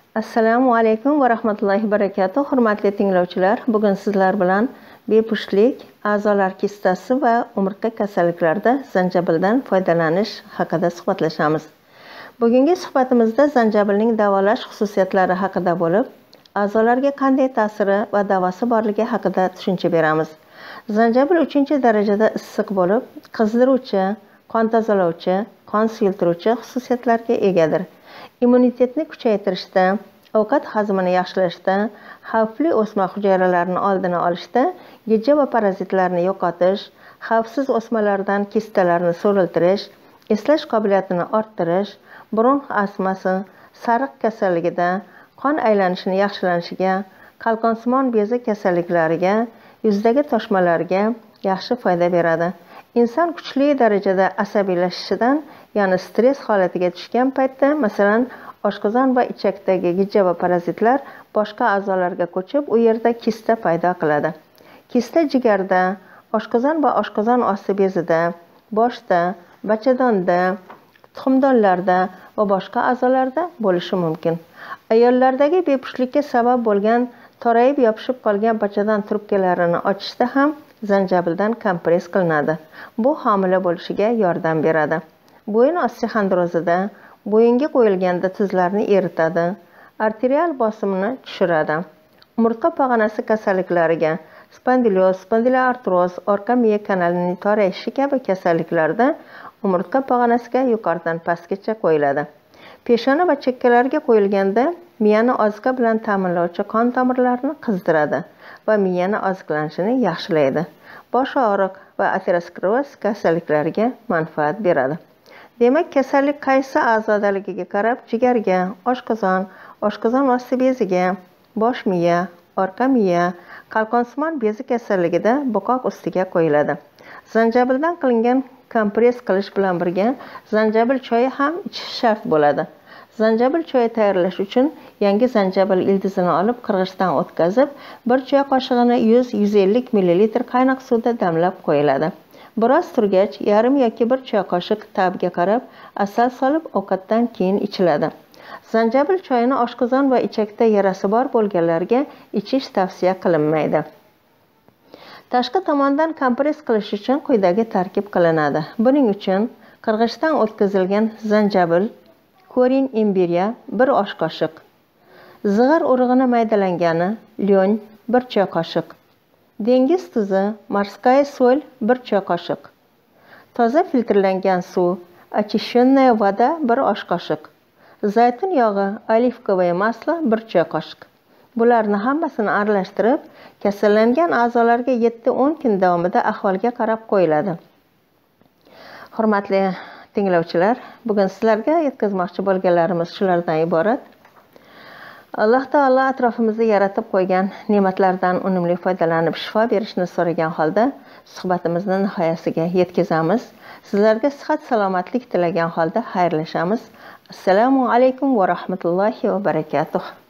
Assalomu alaykum va rahmatullohi va barakatuh. Hurmatli tinglovchilar, bugun sizlar bilan bepushtlik, a'zolar kistasi va umurtqa kasalliklarida zanjabildan foydalanish haqida suhbatlashamiz. Bugungi suhbatimizda zanjabilning davolash xususiyatlari haqida bo'lib, a'zolarga qanday ta'siri va davosi borligi haqida tushuncha beramiz. Zanjabil 3-darajada issiq bo'lib, qizdiruvchi, qon tozalovchi, qon suyultiruvchi xususiyatlarga egadir. Immunitetni kuchaytirishda, ovqat hazmini yaxshilashda, xavfli o'sma hujayralarini oldini olishda, gijja va parazitlarni yo'qotish, xavfsiz o'smalardan kistalarni so'riltirish, eslash qobiliyatini orttirish, bronx astmasi, sariq kasalligida, qon aylanishini yaxshilanishiga, qalqonsimon bezi kasalliklariga, yuzdagi toshmalarga yaxshi foyda beradi. Inson kuchli darajada asabiylashishidan, ya'ni stress holatiga tushgan paytda, masalan, oshqozon va ichakdagi gijja va parazitlar boshqa a'zolarga ko'chib, u yerda kista paydo qiladi. Kista jigarda, oshqozon va oshqozon osti bezida, boshda, bachadonda, tuxumdonlarda va boshqa a'zolarda bo'lishi mumkin. Ayollardagi bepushtlikka sabab bo'lgan torayib yopishib qolgan bachadon trubkalarini ochishda ham zanjabildan kompress qilinadi. Bu homila bo'lishiga yordam beradi. Bo'yin osteoxondrozida bo'yinga qo'yilganda tuzlarni eritadi, arterial bosimni tushiradi. Umurtqa pog'onasi kasalliklariga, spondilyoz, spondiloartroz, orqa miya kanalining torayishi kabi kasalliklarda umurtqa pog'onasiga yuqoridan pastgacha qo'yiladi. Peshona va chekkalarga qo'yilganda miyani oziqa bilan ta'minlovchi qon tomirlarini qizdiradi va miyani oziqlanishini yaxshilaydi. Bosh og'riq va ateroskleroz kasalliklariga manfaat beradi. Demak, kasallik qaysi a'zodaligiga qarab jigarga, oshqozon, oshqozon osti beziga, bosh miya, orqa miya, qalqonsimon bezi kasalligida bo'qoq ustiga qo'yiladi. Zanjabildan qilingan kompress qilish bilan birga zanjabil choyi ham ichish shart bo'ladi. Zanjabil choyi tayyorlash uchun yangi zanjabil ildizini olib qirg'ichdan o'tkazib, bir choy qoshig'ini 100-150 ml qaynoq suvda damlab qo'yiladi. Biroz turgach, yarim yoki bir choy qoshiq ta'bga qarab asal solib ovqatdan keyin ichiladi. Zanjabil choyini oshqozon va ichakda yarasi bor bo'lganlarga ichish tavsiya qilinmaydi. Tashqi tomondan kompress qilish uchun quyidagi tarkib qilinadi. Buning uchun qirg'ichdan o'tkazilgan zanjabil, korin imbirya 1 osh qoshiq, zig'ir urug'ini maydalangani, lyonь 1 choy qoshiq, dengiz tuzi, morskaya so'l 1 choy qoshiq, toza filtrlangan suv, очищенная voda 1 osh qoshiq, zaytun yog'i, olivkovoye maslo 1 choy qoshiq. Bularni hammasini aralashtirib, kasallangan a'zolarga 7-10 kun davomida ahvolga qarab qo'yiladi. Hurmatli tinglovchilar, bugun sizlarga yetkazmoqchi bo'lganlarimiz shulardan iborat. Alloh taolo atrofimizda yaratib qo'ygan ne'matlardan unumli foydalanib shifo berishni so'ragan holda suhbatimizni nihoyasiga yetkazamiz. Sizlarga sihat salomatlik tilagan holda xayrlashamiz. Assalomu alaykum va rahmatullohi va barakatuh.